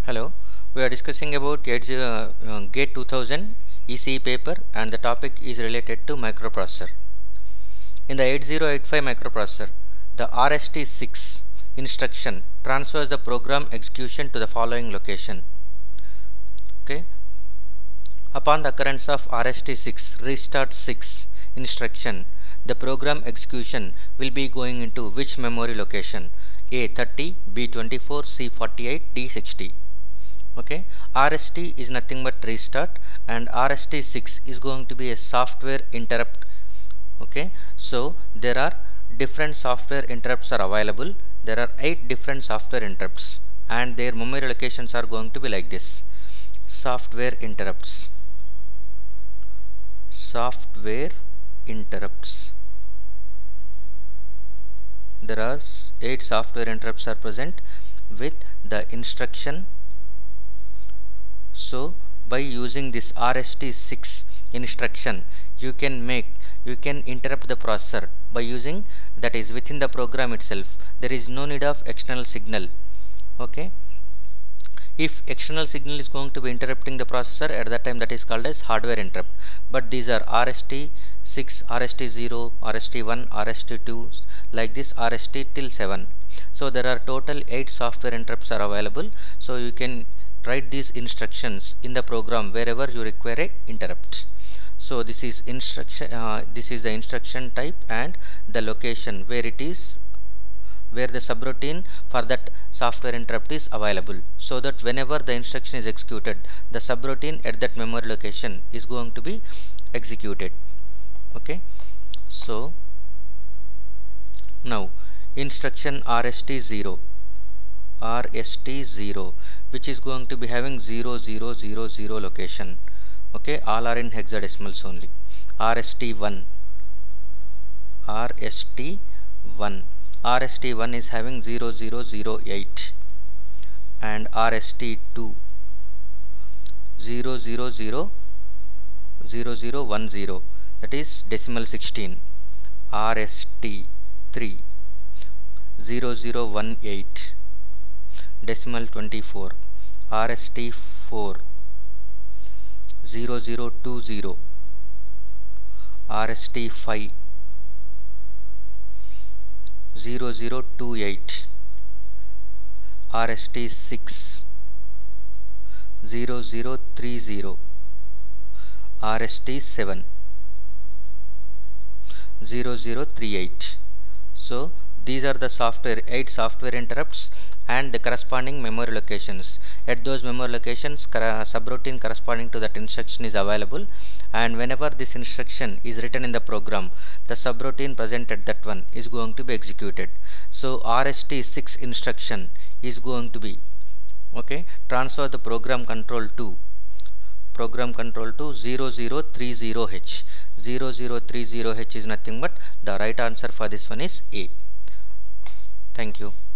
Hello, we are discussing about GATE 2000 ECE paper, and the topic is related to microprocessor. In the 8085 microprocessor, the RST6 instruction transfers the program execution to the following location. Okay. Upon the occurrence of RST6 restart 6 instruction, the program execution will be going into which memory location? A30, B24, C48, D60. Okay, RST is nothing but restart, and RST6 is going to be a software interrupt. Okay, so there are different software interrupts are available. There are 8 different software interrupts, and their memory locations are going to be like this. Software interrupts. Software interrupts. There are 8 software interrupts are present with the instruction. So by using this RST6 instruction, you can interrupt the processor by using, that is within the program itself. There is no need of external signal. Okay, if external signal is going to be interrupting the processor, at that time that is called as hardware interrupt. But these are RST6, RST0, RST1, RST2, like this, RST till 7. So there are total 8 software interrupts are available. So you can write these instructions in the program wherever you require a interrupt. So this is instruction. This is the instruction type and the location where it is, where the subroutine for that software interrupt is available, so that whenever the instruction is executed, the subroutine at that memory location is going to be executed. Okay, so now instruction RST0, which is going to be having 0000 location. Okay, all are in hexadecimals only. RST1 is having 0008, and RST2 000010, that is decimal 16. RST3 0018, decimal 24. RST4 0020, RST5 0028, RST6 0030, RST7 0038. So these are the 8 software interrupts and the corresponding memory locations. At those memory locations, subroutine corresponding to that instruction is available, and whenever this instruction is written in the program, the subroutine present at that one is going to be executed. So RST6 instruction is going to be, okay, transfer the program control to 0030H. 0030H is nothing but the right answer for this one is A. Thank you.